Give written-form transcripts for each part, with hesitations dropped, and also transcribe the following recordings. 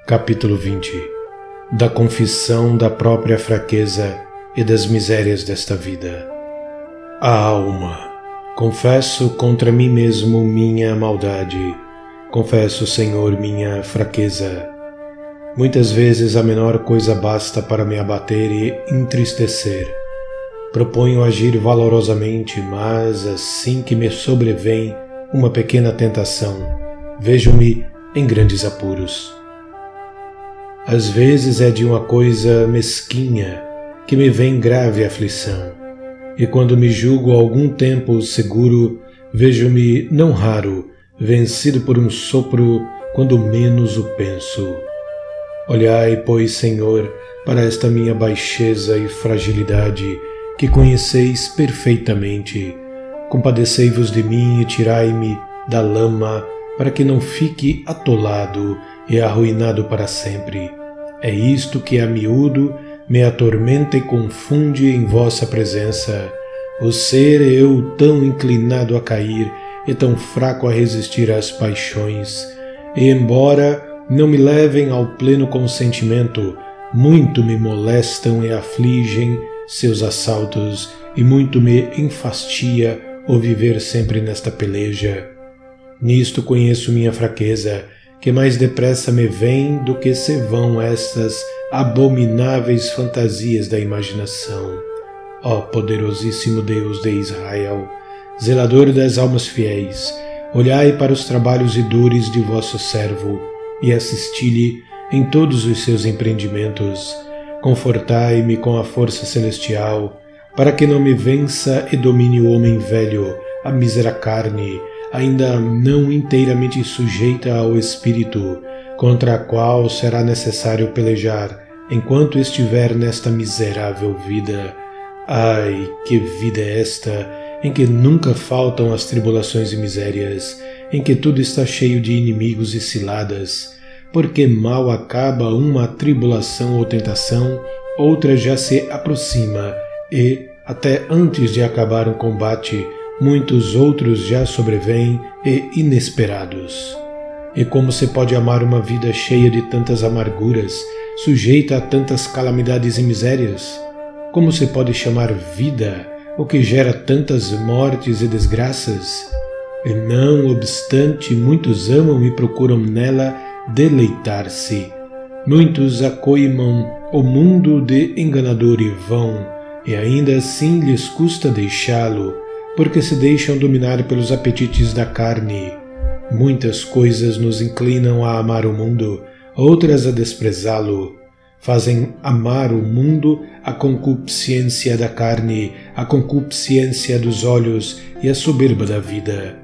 Capítulo 20. Da confissão da própria fraqueza e das misérias desta vida. A alma. Confesso contra mim mesmo minha maldade. Confesso, Senhor, minha fraqueza. Muitas vezes a menor coisa basta para me abater e entristecer. Proponho agir valorosamente, mas assim que me sobrevém uma pequena tentação, vejo-me em grandes apuros. Às vezes é de uma coisa mesquinha que me vem grave aflição, e quando me julgo algum tempo seguro, vejo-me, não raro, vencido por um sopro quando menos o penso. Olhai, pois, Senhor, para esta minha baixeza e fragilidade, que conheceis perfeitamente. Compadecei-vos de mim e tirai-me da lama, para que não fique atolado e arruinado para sempre. É isto que a miúdo me atormenta e confunde em vossa presença. O ser eu tão inclinado a cair e tão fraco a resistir às paixões, e embora não me levem ao pleno consentimento, muito me molestam e afligem seus assaltos, e muito me enfastia o viver sempre nesta peleja. Nisto conheço minha fraqueza, que mais depressa me vem do que se vão estas abomináveis fantasias da imaginação. Ó poderosíssimo Deus de Israel, zelador das almas fiéis, olhai para os trabalhos e dores de vosso servo, e assisti-lhe em todos os seus empreendimentos. Confortai-me com a força celestial, para que não me vença e domine o homem velho, a mísera carne, ainda não inteiramente sujeita ao espírito, contra a qual será necessário pelejar, enquanto estiver nesta miserável vida. Ai, que vida é esta, em que nunca faltam as tribulações e misérias, em que tudo está cheio de inimigos e ciladas, porque mal acaba uma tribulação ou tentação, outra já se aproxima, e, até antes de acabar um combate, muitos outros já sobrevêm e inesperados. E como se pode amar uma vida cheia de tantas amarguras, sujeita a tantas calamidades e misérias? Como se pode chamar vida o que gera tantas mortes e desgraças? E não obstante, muitos amam e procuram nela deleitar-se. Muitos acoimam o mundo de enganador e vão, e ainda assim lhes custa deixá-lo, porque se deixam dominar pelos apetites da carne. Muitas coisas nos inclinam a amar o mundo, outras a desprezá-lo. Fazem amar o mundo a concupiscência da carne, a concupiscência dos olhos e a soberba da vida.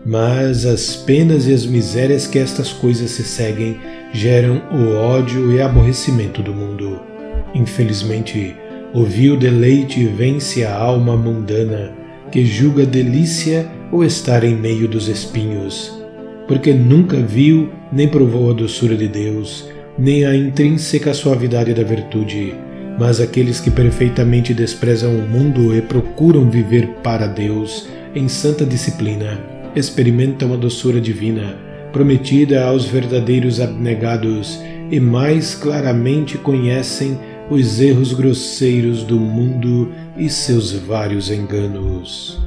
Mas as penas e as misérias que estas coisas se seguem geram o ódio e aborrecimento do mundo. Infelizmente, o vil deleite vence a alma mundana, que julga delícia o estar em meio dos espinhos, porque nunca viu nem provou a doçura de Deus, nem a intrínseca suavidade da virtude, mas aqueles que perfeitamente desprezam o mundo e procuram viver para Deus em santa disciplina, experimentam a doçura divina, prometida aos verdadeiros abnegados, e mais claramente conhecem os erros grosseiros do mundo e seus vários enganos.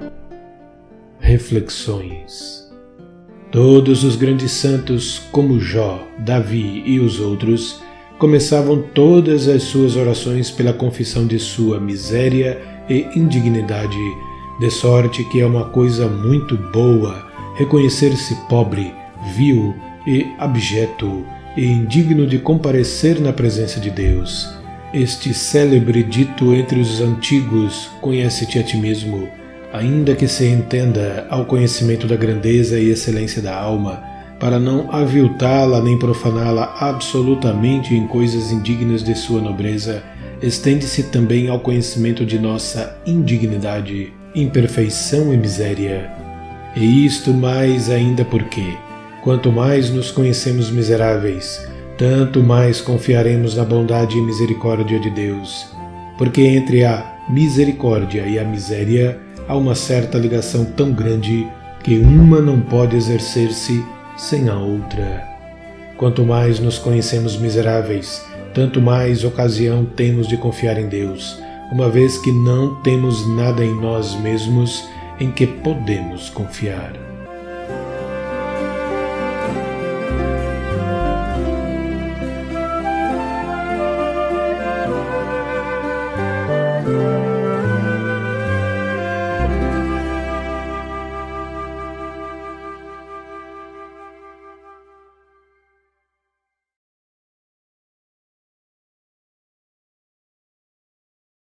Reflexões. Todos os grandes santos, como Jó, Davi e os outros, começavam todas as suas orações pela confissão de sua miséria e indignidade, de sorte que é uma coisa muito boa reconhecer-se pobre, vil e abjeto, e indigno de comparecer na presença de Deus. Este célebre dito entre os antigos, conhece-te a ti mesmo, ainda que se entenda ao conhecimento da grandeza e excelência da alma, para não aviltá-la nem profaná-la absolutamente em coisas indignas de sua nobreza, estende-se também ao conhecimento de nossa indignidade, imperfeição e miséria. E isto mais ainda porque, quanto mais nos conhecemos miseráveis, tanto mais confiaremos na bondade e misericórdia de Deus, porque entre a misericórdia e a miséria há uma certa ligação tão grande que uma não pode exercer-se sem a outra. Quanto mais nos conhecemos miseráveis, tanto mais ocasião temos de confiar em Deus, uma vez que não temos nada em nós mesmos em que podemos confiar.